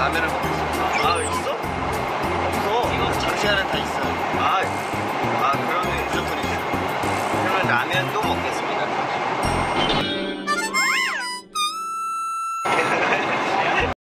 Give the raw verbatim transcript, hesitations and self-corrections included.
라면을 먹겠습니다. 아, 있어? 없어. 이거 장시간은 다 있어요. 아, 아, 그러면 무조건 있어. 그러면 라면도 먹겠습니다.